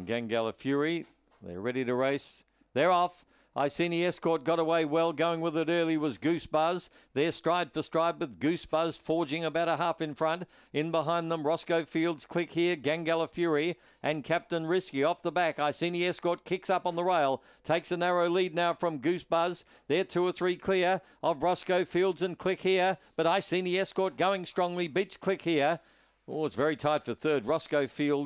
and Gangala Fury. They're ready to race. They're off. I Seen the Escort got away well. Going with it early was Goose Buzz. They're stride for stride with Goose Buzz forging about a half in front. In behind them, Roscoe Fields, Click Here, Gangala Fury and Captain Risky off the back. I Seen the Escort kicks up on the rail. Takes a narrow lead now from Goose Buzz. They're 2 or 3 clear of Roscoe Fields and Click Here. But I Seen the Escort going strongly. Beats Click Here. Oh, it's very tight for third. Roscoe Fields.